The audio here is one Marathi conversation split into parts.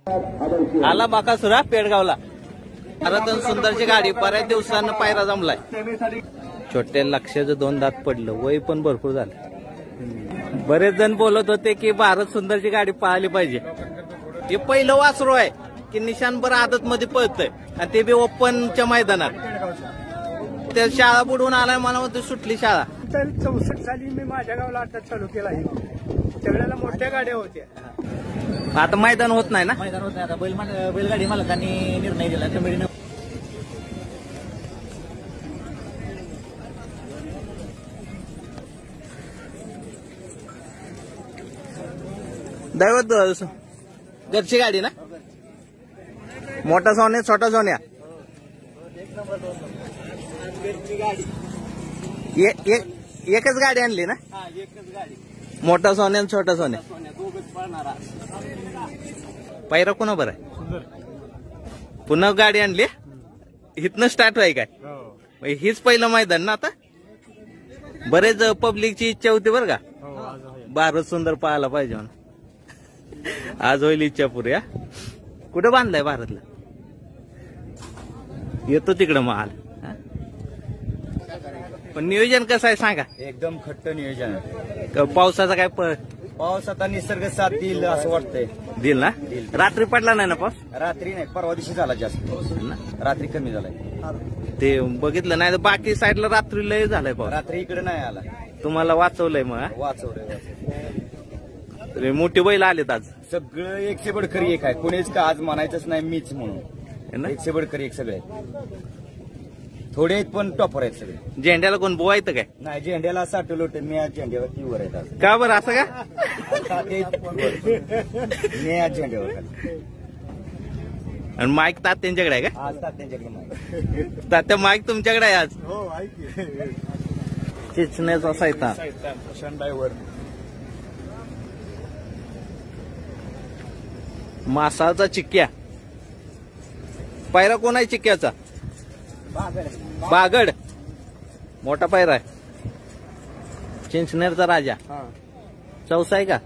आला बाकासुरा पेडगावला. रतन सुंदरची गाडी बऱ्याच दिवसांना पायरा जमलाय. छोट्या लक्षाचं 2 दात पडलं, वय पण भरपूर झालं. बरेच जण बोलत होते की भारत सुंदरची गाडी पाहिली पाहिजे. हे पहिलं वासरू आहे की निशाणभर आदत मध्ये पळतंय आणि ते बी ओपनच्या मैदानात. त्या शाळा बुडवून आलाय, मला म्हणतो सुटली शाळा. 64 साली मी माझ्या गावाला आता चालू केला आहे. त्यावेळेला मोठ्या गाड्या होत्या. आता मैदान होत नाही ना. मैदान होत नाही आता. बैलगाडी मालकांनी निर्णय दिला कमिटीनं. दैवत घरची गाडी ना. मोठा सोन्या छोटा सोन्या. एकच गाडी आणली ना. मोठा सोन्या आणि छोटा सोन्या. पैरा कोणा बरं आहे. पुन्हा गाडी आणली. इथनं स्टार्ट आहे काय. हीच पहिलं मैदान ना. आता बरेच पब्लिकची इच्छा होती बरं का, भारत सुंदर पाहायला पाहिजे म्हणून. आज होईल इच्छा पुरी. कुठं बांधलाय भारतला. येतो तिकडं माल. पण नियोजन कसं आहे सांगा. एकदम खट्ट नियोजन आहे. पावसाचा काय पाऊस आता निसर्ग साथ देईल असं वाटतंय. दिल ना. रात्री पडला नाही ना पाऊस. रात्री नाही, परवा दिवशी झाला जास्त ना. रात्री कमी झालाय. ते बघितलं नाही. बाकी साईडला रात्री लय झालाय पाऊस. रात्री इकडे नाही आला. तुम्हाला वाचवलंय मग. वाचवलंय. मोठी बैल आलेत आज. सगळं 100 बडकरी एक आहे. कोणीच का आज म्हणायचंच नाही मीच म्हणून. 100 बडकरी एक सगळे थोडे आहेत पण टॉपर आहेत सगळे. झेंड्याला कोण बोवायचं काय. नाही झेंड्याला साठवलं होतं मी. आज झेंड्यावरती वर आहेत. का बरं असं का. मी आज झेंड्यावर. आणि माईक तात्यांच्याकडे आहे का. आज तात्यांच्याकडे. तात्या माईक तुमच्याकडे आहे आज. हो ऐक चिचण्याचा सैतान. ड्रायव्हर मासाचा चिक्क्या. पायरा कोण आहे चिक्क्याचा. बागड. मोठा पायरा आहे. चिंचनेरचा राजा. चौसा आहे का.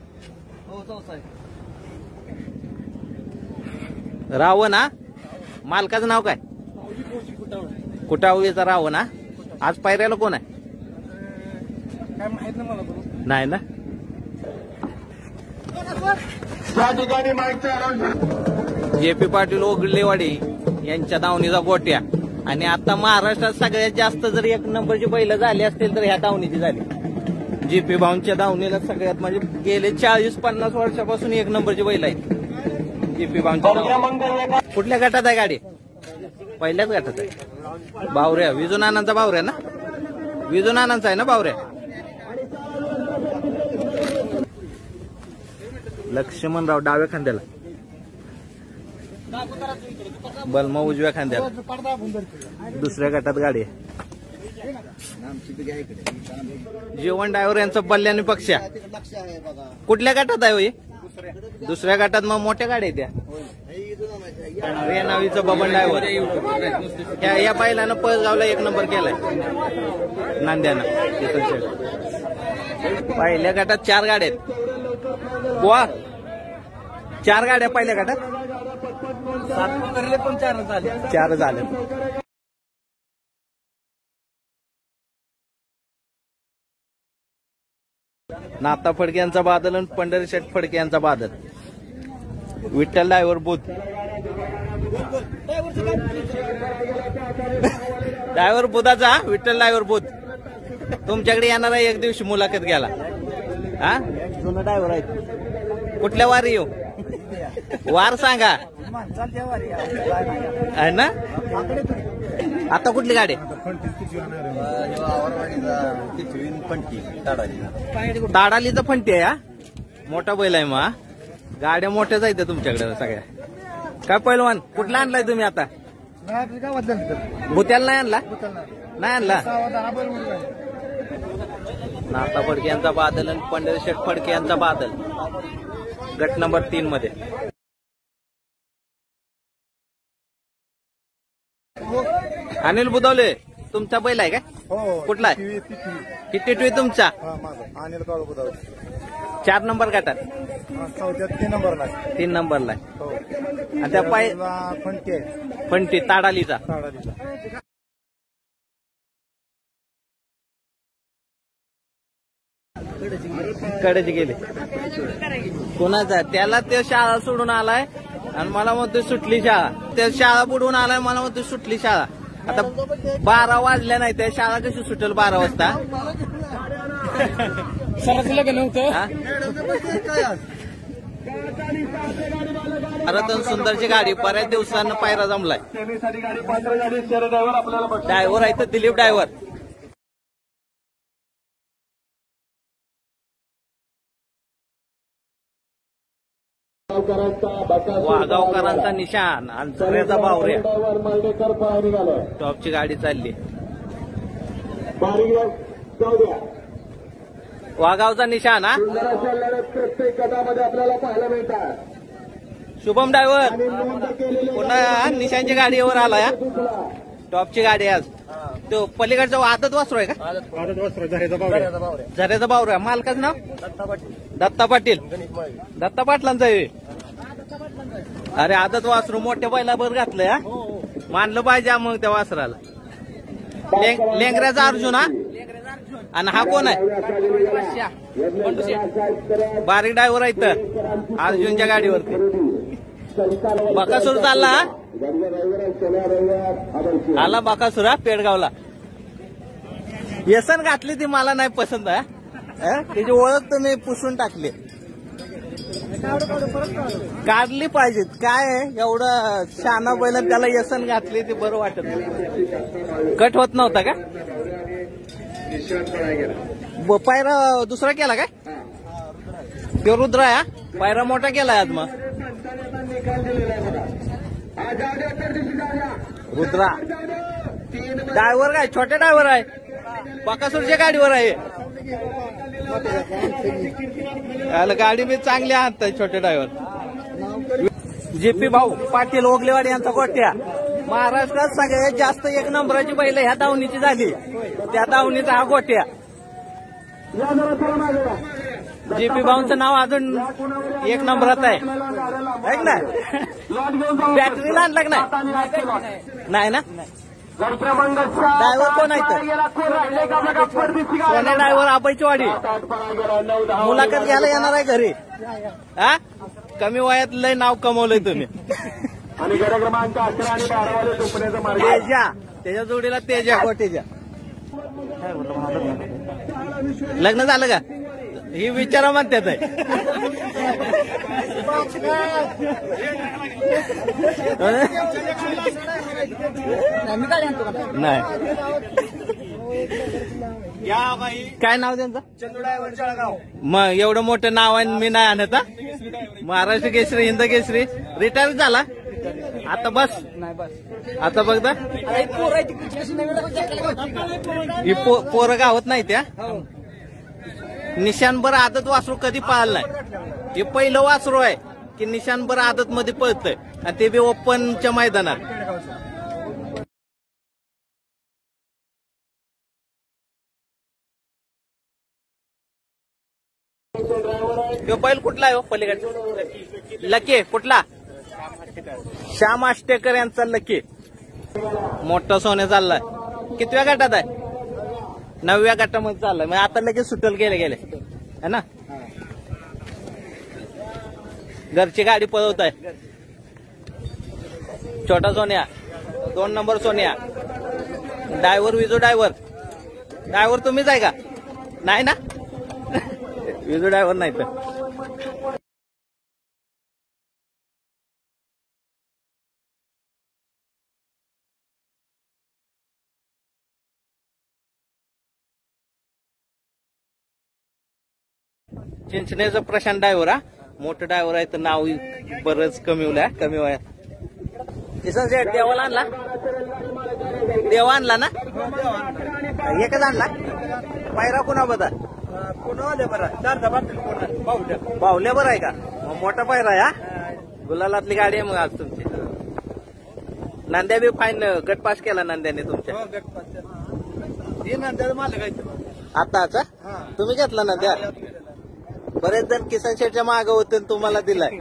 रावण. मालकाचं नाव काय. कुटावळीचा रावण. आज पायऱ्याला कोण आहे काय माहित नाही मला. नाही ना. JP पाटील ओगलेवाडी यांच्या दावणीचा गोट्या. आणि आता महाराष्ट्रात सगळ्यात जास्त जर 1 नंबरची बैल झाली असतील तर ह्या दावणीची झाली. JP भाऊंच्या दावणीला सगळ्यात म्हणजे गेले 40-50 वर्षापासून 1 नंबरची बैल आहे JP भाऊंच्या. कुठल्या गटात आहे गाडी. पहिल्याच गटात आहे. बावऱ्या विजूनानांचा बावऱ्या ना. विजूनानांचा आहे ना बावऱ्या. लक्ष्मणराव डाव्या खांद्याला. बलमा उजव्या खांद्याला. दुसऱ्या गटात गाडी आहे. जेवण ड्रायव्हर यांचा बल्ल्याने पक्ष. कुठल्या गटात आहे. दुसऱ्या गटात मग मोठ्या गाड्या त्या. रेनावीचं बबन ड्रायव्हर. या बैलानं पळगावला 1 नंबर केलाय नांद्यानं. पहिल्या गटात 4 गाड्या आहेत. गोवा 4 गाड्या पहिल्या गटात. 4 झाले. नाता फडके यांचा बादल आणि पंढरीशेठ फडके यांचा बादल. विठ्ठल ड्रायव्हर बुध. ड्रायव्हर बुधाचा विठ्ठल ड्रायव्हर बुध तुमच्याकडे येणार आहे 1 दिवशी मुलाखत घ्यायला. हा जुना ड्रायव्हर आहे. कुठल्या वारी येऊ. वार सांगा आहे ना. आता कुठली गाडी. ताडालीचं फंटी आहे. मोठा बैल आहे मग. गाड्या मोठ्याच आहेत तुमच्याकडे सगळ्या. काय पहिलवान कुठला आणलाय तुम्ही आता. भुत्याला नाही आणला. नाही आणला. नाता फडके यांचा बादल आणि पंढरीशेठ फडके यांचा बादल गट नंबर 3 मध्ये. अनिल बुधवले तुमचा बैल आहे का. कुठला आहे. किती तुमचा. अनिल 4 नंबर गटात चौथ्यात 3 नंबरला आहे. 3 नंबरला आहे. हो. आणि त्या पाय फंटी आहे. फंटी ताडालीचा साडालीचा. कडेच गेले. कोणाचा त्याला ते शाळा सोडून आलाय आणि मला म्हणतो सुटली शाळा. त्या शाळा बुडवून आलाय मला म्हणतो सुटली शाळा. आता 12 वाजल्या नाही त्या शाळा कशी सुटेल 12 वाजता. सरासरी लग्न होतं. हा? रतन सुंदरची गाडी बऱ्याच दिवसांना पायरा जमलाय. ड्रायव्हर आहे तर दिलीप ड्रायव्हर. वाघावकरांचा निशाण आणि झऱ्याचा बावऱ्या. टॉपची गाडी चालली. वाघावचा निशाण. हा प्रत्येक गटामध्ये आपल्याला पाहायला मिळतात. शुभम ड्रायव्हर पुन्हा निशांच्या गाडीवर आलाय. टॉपची गाडी आज. तो पलीकडचा आदत वासरू आहे का? झऱ्याचा बावऱ्या. मालकाचं नाव दत्ता पाटील. दत्ता पाटलांचा आहे. अरे आदत वासरू मोठ्या बैलावर घातलंय. हा मानलं पाहिजे मग त्या वासराला. लेंगऱ्याचा अर्जुन. हा आणि हा कोण आहे? बारीक ड्रायव्हर आहे तर अर्जुनच्या गाडीवरती. बकासूर चालला. आला बकासूर. हा पेडगावला. व्यसन घातली ती मला नाही पसंत आहे. त्याची ओळख तुम्ही पुसून टाकली. काढली पाहिजे. काय एवढं शहाणा बैल त्याला व्यसन घातली ती बरं वाटत नाही. कट होत नव्हता का? पायरा दुसरा केला काय? तो रुद्र आहे. पायरा मोठा केलाय आज. मग रुद्रा ड्रायव्हर काय छोटे ड्रायव्हर आहे. बकासूरच्या गाडीवर आहे. गाडी बी चांगली आणतात छोटे ड्रायव्हर. जेपी भाऊ पाटील ओगलेवाडी यांचा गोट्या. महाराष्ट्रात सगळ्यात जास्त 1 नंबराची बैल ह्या दावणीची झाली. त्या दावणीचा हा गोट्या. जेपी भाऊंचं नाव अजून 1 नंबरात आहे ना. बॅटरीला आणला का नाही ना? ड्रायव्हर कोण आहे? सोने ड्रायव्हर आबाईची वाडी. मुलाखत घ्यायला येणार आहे घरी. हा कमी वयात लय नाव कमवलंय तुम्ही. तेजा त्याच्या जोडीला तेजा गोटेजा. लग्न झालं का? ही विचारा म्हणतात आहे. नाही काय नाव त्यांचं? मग एवढं मोठं नाव आहे मी नाही आणत. महाराष्ट्र केसरी हिंद केसरी रिटायर झाला. आता बस आता बघता ही पोरं गावत नाही त्या. निशाणभर आदत वासरू कधी पाळलं नाही. हे पहिलं वासरू आहे की निशाणभर आदत मध्ये पळतंय आणि ते बी ओपनच्या मैदानात. तो बैल कुठला आहे? पलीकडे लकी. कुठला? श्याम आष्टेकर यांचा लकी. मोठा सोने चाललाय. कितव्या गटात आहे? 9व्या गटामध्ये चाललाय. मग आता लगेच सुटल गेले है ना. घरची गाडी पळवत आहे. छोटा सोन्या 2 नंबर सोन्या. ड्रायव्हर विजू ड्रायव्हर तुम्हीच आहे का? नाही ना. विजू ड्रायव्हर नाही तर चिंचणीचा प्रशांत ड्रायव्हर. हा मोठं ड्रायव्हर आहे तर नाव बरंच कमी वयात. किसन सेठ देवाला आणला. देवा आणला ना. एकच आणला. पायरा कुणा बघा बाहुल्या बरं आहे का? मोठा पायरा आहे. हा गुलालातली गाडी आहे मग आज तुमची. नांद्या बी फाईन गट पास केला नांद्याने तुमच्या. आताचा तुम्ही घेतला नांद्या. बरेच जण किसन शेठच्या मागे होते आणि तुम्हाला दिलाय.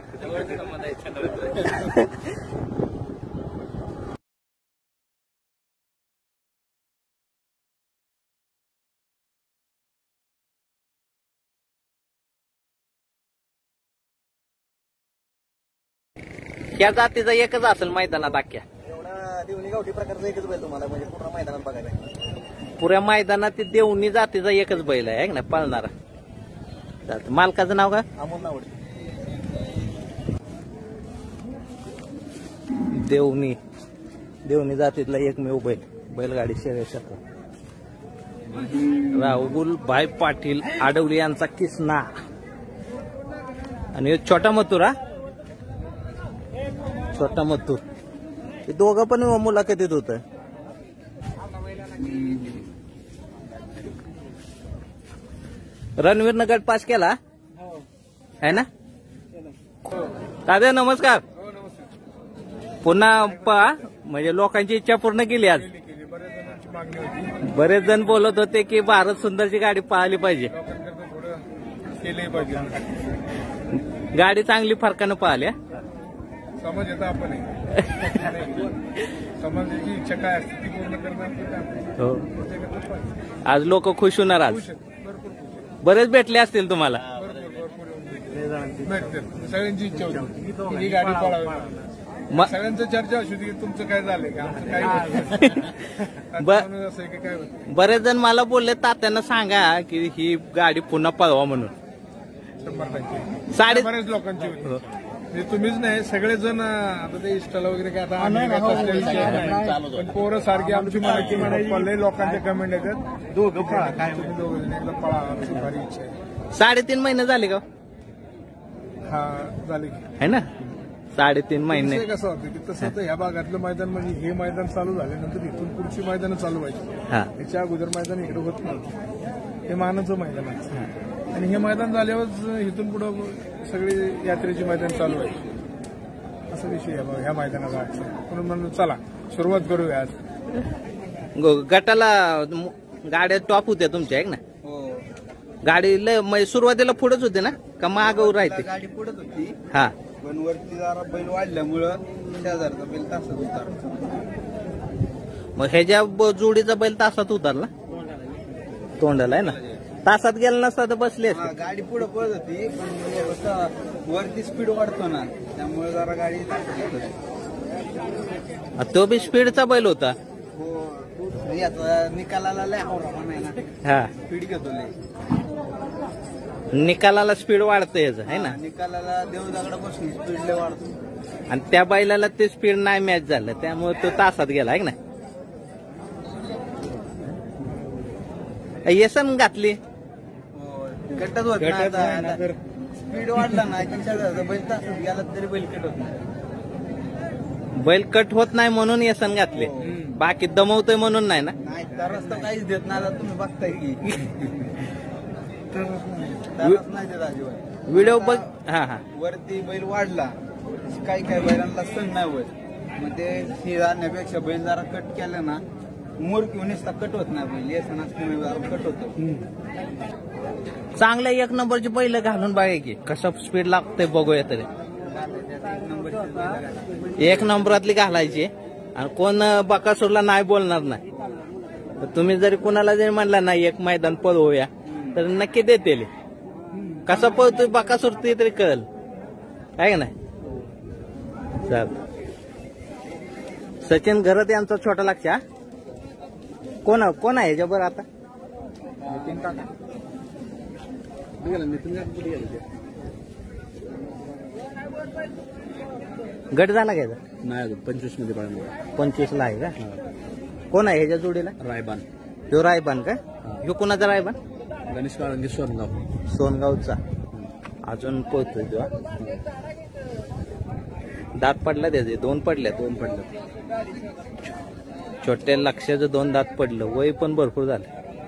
या जातीचा एकच असेल मैदानात अख्ख्या. देवणी गावठी प्रकारचा एकच बैल तुम्हाला म्हणजे पूर्ण मैदानात बघायला. पुऱ्या मैदानात ते देवणी जातीचा एकच बैल आहे ना पळणारा. मालकाचं नाव का? अमोल नावडे. देवणी जातीतला एकमेव बैलगाडी शर्यत. राहुल भाई पाटील आडवली यांचा किसना आणि छोटा मथुरा. छोटा मथुर हे दोघं पण मुलाखतीत होत. रणवीरनं गट पास केला है ना. दादा नमस्कार. पुन्हा पहा म्हणजे लोकांची इच्छा पूर्ण केली आज. बरेच जण बोलत होते की भारत सुंदरची गाडी पाहिली पाहिजे. गाडी चांगली फरकानं पाहिली. समज येतं आपण समाजाची इच्छा काय असते ती पूर्ण करणार. हो आज लोक खुश होणार. आज बरेच भेटले असतील तुम्हाला. सगळ्यांची इच्छा होती ही गाडी पळावी. सगळ्यांचं चर्चा अशी होती की तुमचं काय झालंय का आमचं काय असं काय. बरेच जण मला बोलले तात्यांना सांगा की ही गाडी पुन्हा पळवा म्हणून. 100% बरेच लोकांची होती. तुम्हीच नाही सगळेजण आता ते इन्स्टाला वगैरे काय आता पण पोरं सारखी आमची मराठी म्हणायची लोकांच्या कमेंट येतात दोघं पळा काय तुम्ही दोघं एकदा पळा आमची भारी इच्छा आहे. 3.5 महिने झाले का? हा झाले है ना 3.5 महिने. कसं होतं की तसं तर ह्या भागातलं मैदान म्हणजे हे मैदान चालू झाल्यानंतर इथून पुढची मैदानं चालू व्हायची. त्याच्या अगोदर मैदान इकडे होत नव्हतं. हे मानाचं मैदान आहे आणि हे मैदान झाल्यावर इथून पुढं सगळी यात्रेची मैदान चालू आहे. असा विषय आहे ह्या मैदानाचा. म्हणून म्हणून चला सुरुवात करूया आज. गटाला गाड्या टॉप होत्या तुमच्या आहे ना. गाडी लय सुरुवातीला पुढेच होते ना का मागवर राहते? गाडी पुढेच होती. हा पण वरती जरा बैल वाढल्यामुळं 1000चा बैल तासात उतारला. मग ह्याच्या जोडीचा बैल तासात उतरला. तोंडाला आहे ना. तासात गेला नसता तर बसले असते. गाडी पुढे पळत होती पण वरती स्पीड वाढतो ना त्यामुळे जरा गाडी तो बी स्पीडचा बैल होता. हो याचा निकालाला लय आवडा नाही ना. हा स्पीड घेतो लय. निकालाला स्पीड वाढतं याचं आहे ना. निकालाला देवदागडा बसून स्पीड लय वाढतो आणि त्या बैलाला ते स्पीड नाही मॅच झालं त्यामुळे तो तासात गेला आहे ना. येसन घातली कटच होत नाही. स्पीड वाढला ना की बैल तासात गेला तरी बैल कट होत नाही. बैल कट होत नाही म्हणून येसन घातले. बाकी दमवतोय म्हणून नाही ना. नाही तर रस्ता काहीच देत नाही. आता तुम्ही बघताय की तरच नाही देत अजिबात. व्हिडिओ बघ. हा हा वरती बैल वाढला काही काही बैलांना सण नाही होत. मग ते शिरा आणण्यापेक्षा बैल जरा कट केला ना मोर किंवा नुसता कट होत नाही. बैल येसन असल्यामुळे जरा कट होतो. चांगल्या 1 नंबरची बैल घालून बघा की कसं स्पीड लागतंय बघूया तरी. 1 नंबरातली घालायची आणि कोण बकासूरला नाही बोलणार नाही. तुम्ही जरी कुणाला जरी म्हणला नाही एक मैदान पळवूया तर नक्की देते. कसा पळतोय बकासूर ते तरी कळल काय नाही. चल सचिन घरात यांचा छोटा लक्ष. कोण आहे ह्याच्याबरोबर आता? नितीन काका गट झाला घ्यायचा नाही 25 मध्ये पळणार. 25 ला आहे का? कोण आहे ह्याच्या जोडीला? रायबान. ह्यो रायबान का? ह्यो कोणाचा रायबान? गणेश काळंगी सोनगाव. सोनगावचा. अजून पोहतोय तो. दात पडला त्याचे 2 पडल्या. 2 पडले. छोट्या लक्षाचं 2 दात पडलं. वय पण भरपूर झालं.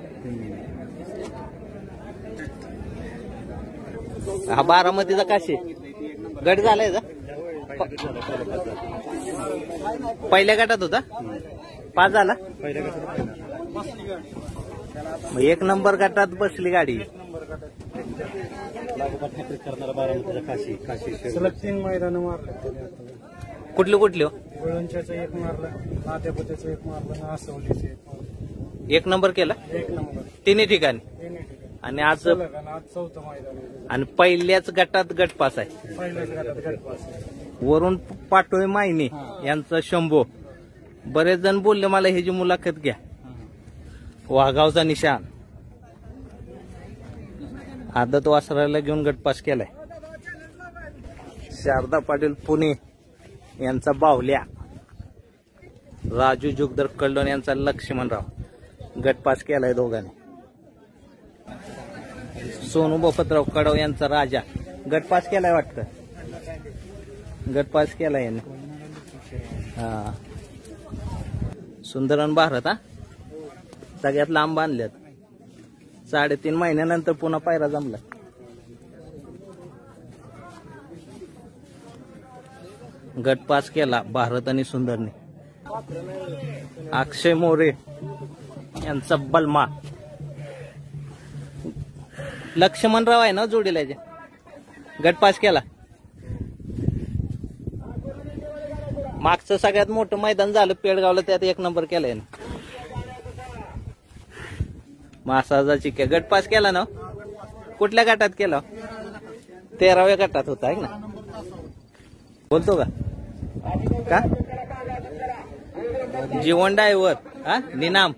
हा बारामतीचा काशी गट झालाय का? पहिल्या गटात होता 5 झाला. मग 1 नंबर गटात बसली गाडी. करणारा बारामतीचा काशी सलग 3 मैदानं मारले. कुठले कुठले हो? वळवंच्याचं एक मारलं, नात्यापत्याचं एक मारलं, आसवलीचं एक मारलं. 1 नंबर केला 1 नंबर तिन्ही ठिकाणी. आणि आज आज 4थं मैदान आहे. आणि पहिल्याच गटात गटपास आहे. पहिल्याच गटात गटपास. वरून पाटोळे मायनी यांचा शंभो. बरेच जण बोलले मला ह्याची मुलाखत घ्या. वाघावचा निशाण आदत वासराला घेऊन गटपास केलाय. शारदा पाटील पुणे यांचा बाहुल्या. राजू जुगदर कल्लोन यांचा लक्ष्मणराव गटपास केलाय दोघांनी. सोनू बपतराव कडव यांचा राजा गटपास केलाय वाटतं. गटपास केलाय यांनी. हा सुंदरन भारत हा सगळ्यात लांब बांधल्यात. 3.5 महिन्यानंतर पुन्हा पायरा जमला. गटपास केला भारत आणि सुंदरने. अक्षय मोरे यांचा बलमा. लक्ष्मणराव आहे ना जोडीला गटपास केला. मागचं सगळ्यात मोठं मैदान झालं पेडगावला, त्यात 1 नंबर केलाय ना. मासाचा चिक्या गटपास केला ना. कुठल्या गटात केला? 13व्या गटात होता आहे ना. बोलतो का जीवन डायव्हर हा निनाम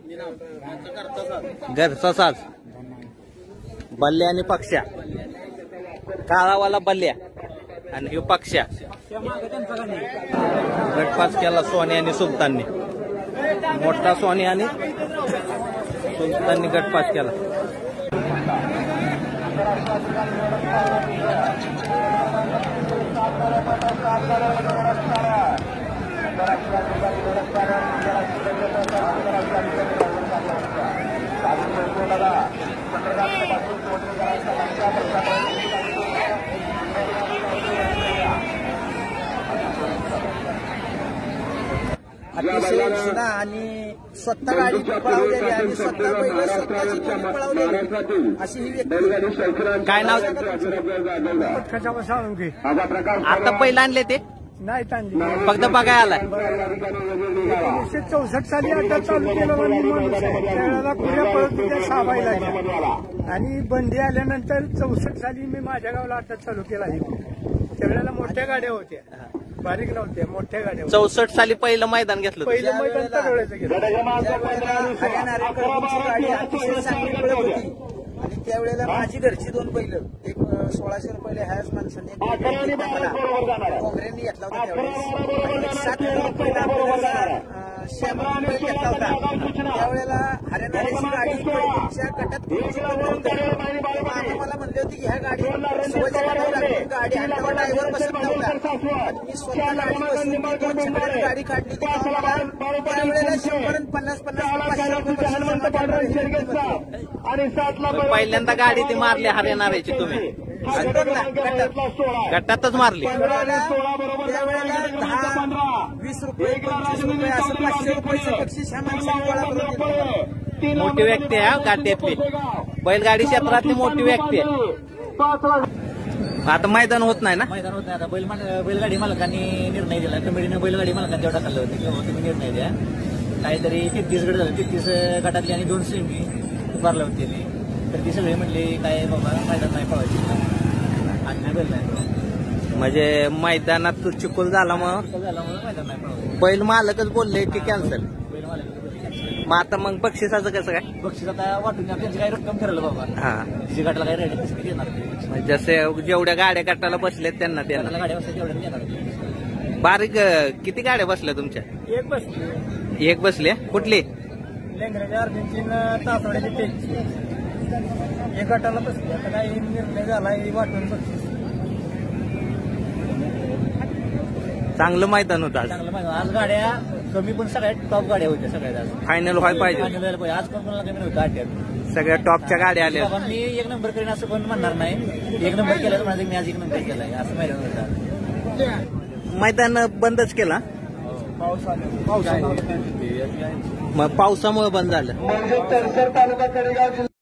घरचा साज. बल्ल्या आणि पक्ष्या. काळावाला बल्ल्या आणि ह्यो पक्ष्या. गटपास केला सोनी आणि सुलतानने. मोठा सोनी आणि सुलतानने गटपास केला. अतिशय जुना आणि स्वतः गाडी पळवलेली आणि स्वतः बैल स्वतःची पळवलेली अशी ही व्यक्ती. काय नाव? आता पहिला आणले ते नाही तांडी फक्त बघाय आलाय. 1964 साली अड्डा चालू केला त्यावेळेला पुढे पळत होत्या 6 बैलाच्या. आणि बंदी आल्यानंतर 64 साली मी माझ्या गावाला अड्डा चालू केला. त्यावेळेला मोठ्या गाड्या होत्या, बारीक नव्हत्या, मोठ्या गाड्या. 64 साली पहिलं मैदान घेतलं. पहिलं मैदान तगड्याचं घेतलं. हरियाणा रेकॉर्डिंगची गाडी अतिशय चांगली पळत होती. आणि त्यावेळेला माझी घरची 2 बैल, एक 1600 रुपये ह्याच माणसाने काँग्रेसने घेतला होता त्यावेळेस. 7 रुपये आपल्याला श्यामराव बैल घेतला होता. त्यावेळेला हरियाणा रेची गाडी तुमच्या गटात आता मला म्हणले होते की ह्या गाडी शिवाजी लागली. गाडी हातावर ड्रायव्हर बसत नव्हता. आणि मी स्वतः गाडी बसून 2 चिकड्यात गाडी काढली. त्यावेळेला 100-50 पहिल्यांदा गाडी ती मारली हरियाणाची तुम्ही गटातच मारली. त्यावेळेला 10-20 रुपये 25 रुपये असं 500 रुपयाचं बक्षीस ह्या माणसाने गोळा करून दिलं. मोठी व्यक्ती आहे गाठ्यातली. बैलगाडी क्षेत्रातली मोठी व्यक्ती आहे. आता मैदान होत नाही ना. मैदान होत नाही आता. बैलगाडी मालकांनी निर्णय दिला. कमिटीने बैलगाडी मालकांनी तेवढा खाल्लं होतं की तुम्ही निर्णय द्या. काहीतरी 33 गट झाले. 33 गटातली आणि 2 सेमी उभारले होते ते. तर ती सगळे म्हणले काय बाबा मैदान नाही पळायची आणि नाही बैल नाही. म्हणजे मैदानात चिखल झाला मग मैदान नाही पळायचं. बैल मालकच बोलले की कॅन्सल. बैल मालक मग आता मग बक्षिसाचं कसं काय? बक्षीस आता वाटून त्यांची काही रक्कम ठरलं बाबा. हा तिची गाठाला काही रेट कसं देणार. जसे जेवढ्या गाड्या गटाला बसल्यात त्यांना त्यांना गाड्या बसल्या तेवढ्या देणार. बारीक किती गाड्या बसल्या तुमच्या? एक बसली. एक बसल्या. कुठली? लेंगऱ्याच्या अर्जेंटीन तासवाड्याची टेक. एक गटाला बसली. आता काही निर्णय झाला वाटून बक्षीस. चांगलं मैदान होतं आज. चांगलं मैदान. आज गाड्या कमी पण सगळ्यात टॉप गाड्या होत्या सगळ्यात. आज फायनल व्हायला पाहिजे. आज पण कोणाला कमी नव्हतं अड्ड्यात. सगळ्या टॉपच्या गाड्या आल्या. बाबा मी 1 नंबर करीन असं पण म्हणणार नाही. 1 नंबर केला तर माझं मी आज 1 नंबर केलाय असं मैदान होतं. मैदान बंदच केला. पाऊस मग पावसामुळे बंद झालं. म्हणजे तालुका